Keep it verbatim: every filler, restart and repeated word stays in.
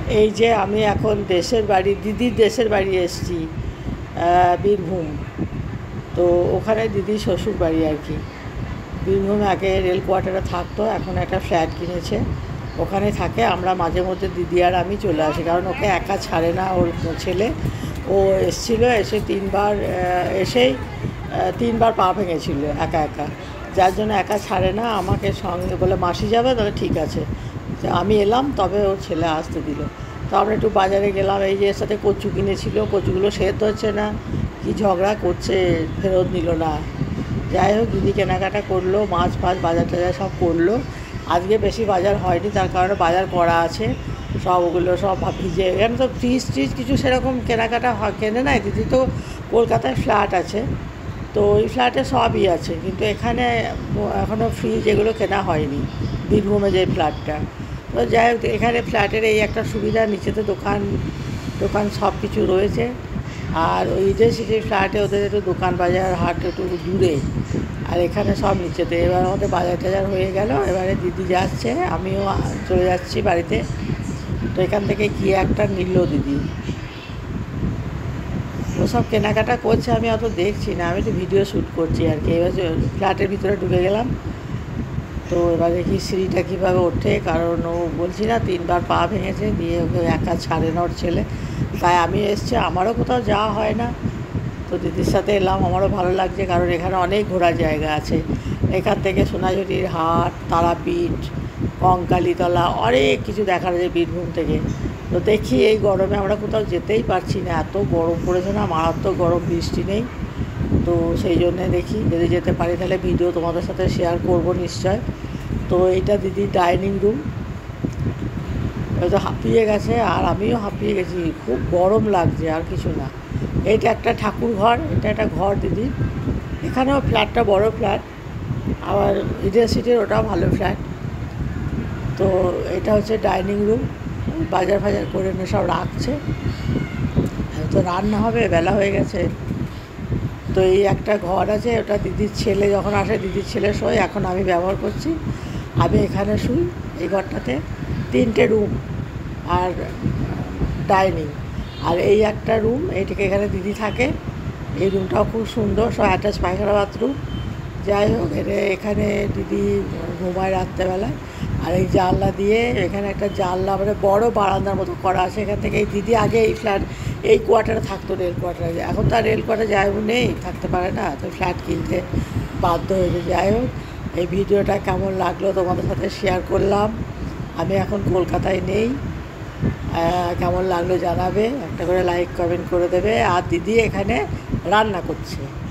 এই যে আমি এখন দেশের বাড়ি, দিদির দেশের বাড়ি এসেছি, বীরভূম। তো ওখানে দিদির শ্বশুর বাড়ি আর কি। বীরভূম আগে রেল কোয়ার্টারে থাকতো, এখন একটা ফ্ল্যাট কিনেছে, ওখানে থাকে। আমরা মাঝে মধ্যে দিদি আর আমি চলে আসি, কারণ ওকে একা ছাড়ে না ওর ছেলে। ও এসেছিলো, এসে তিনবার এসেই তিনবার পা ভেঙেছিল একা একা, যার জন্য একা ছাড়ে না আমাকে। সঙ্গে বলে মাসি যাবে, তাহলে ঠিক আছে। আমি এলাম, তবে ওর ছেলে আসতে দিল। তো আমরা একটু বাজারে গেলাম। এই যে এর সাথে কচু কিনেছিল, কচুগুলো সেদ্ধ হচ্ছে না, কি ঝগড়া করছে, ফেরত নিল না। যাই হোক, দিদি কেনাকাটা করলো, মাছ ফাছ বাজার টাজার সব করলো। আজকে বেশি বাজার হয়নি, তার কারণে বাজার করা আছে সব। ওগুলো সব ভিজে, এখানে তো ফ্রিজ ট্রিজ কিছু সেরকম কেনাকাটা কেনে নাই। দিদি তো কলকাতায় ফ্ল্যাট আছে, তো ওই ফ্ল্যাটে সবই আছে, কিন্তু এখানে এখনও ফ্রিজ এগুলো কেনা হয়নি, বীরভূমে যে ফ্ল্যাটটা। তো যাই হোক, এখানে ফ্ল্যাটের এই একটা সুবিধা, নিচেতে দোকান দোকান সব কিছু রয়েছে। আর ওই যে যে ফ্ল্যাটে ওদের একটু দোকান বাজার হাট একটু দূরে, আর এখানে সব নিচেতে। এবার আমাদের বাজার টাজার হয়ে গেল, এবারে দিদি যাচ্ছে, আমিও চলে যাচ্ছি বাড়িতে। তো এখান থেকে গিয়ে একটা নিল দিদি, ওসব কেনাকাটা করছে, আমি অত দেখছি না, আমি একটু ভিডিও শ্যুট করছি আর কি। এবার ফ্ল্যাটের ভিতরে ঢুকে গেলাম। তো এবার দেখি সিঁড়িটা কীভাবে ওঠে, কারণ ও বলছি না তিনবার পা ভেঙেছে, দিয়ে ওকে একা ছাড়ে না ওর ছেলে। তাই আমি এসছি, আমারও কোথাও যাওয়া হয় না, তো দিদির সাথে এলাম। আমারও ভালো লাগছে, কারণ এখানে অনেক ঘোরার জায়গা আছে। এখান থেকে সোনাঝুরির হাট, তারাপীঠ, কঙ্কালীতলা, অনেক কিছু দেখার আছে বীরভূম থেকে। তো দেখি, এই গরমে আমরা কোথাও যেতেই পারছি না, এত গরম পড়েছে না, মারাত্মক গরম, বৃষ্টি নেই। তো সেই জন্যে দেখি যদি যেতে পারি তাহলে ভিডিও তোমাদের সাথে শেয়ার করব নিশ্চয়। তো এইটা দিদির ডাইনিং রুম। হয়তো হাঁপিয়ে গেছে, আর আমিও হাঁপিয়ে গেছি, খুব গরম লাগছে, আর কিছু না। এইটা একটা ঠাকুর ঘর, এটা একটা ঘর দিদির। এখানেও ফ্ল্যাটটা বড় ফ্ল্যাট, আবার ইডেন সিটির ওটাও ভালো ফ্ল্যাট। তো এটা হচ্ছে ডাইনিং রুম, বাজার ফাজার করে নিয়ে সব রাখছে। তো রান্না হবে, বেলা হয়ে গেছে। তো এই একটা ঘর আছে, ওটা দিদির ছেলে যখন আসে দিদির ছেলে শোয়, এখন আমি ব্যবহার করছি। আমি এখানে শুই এই ঘরটাতে। তিনটে রুম আর ডাইনিং, আর এই একটা রুম, এইটাকে এখানে দিদি থাকে। এই রুমটাও খুব সুন্দর, সব অ্যাটাচ পায়খানা বাথরুম। যাই হোক, এটা এখানে দিদি ঘুমায় রাত্রেবেলায়। আর এই জানলা দিয়ে, এখানে একটা জানলা, মানে বড় বারান্দার মতো করা আছে। এখান থেকে এই দিদি আগে এই ফ্ল্যাট, এই কোয়ার্টারে থাকতো, রেল কোয়ার্টারে। এখন তো আর রেল কোয়ার্টারে যায় নেই, থাকতে পারে না, তো ফ্ল্যাট কিনতে বাধ্য হয়েছে। যাই হোক, এই ভিডিওটা কেমন লাগলো তোমাদের সাথে শেয়ার করলাম। আমি এখন কলকাতায় নেই, কেমন লাগলো জানাবে, একটা করে লাইক কমেন্ট করে দেবে। আর দিদি এখানে রান্না করছে।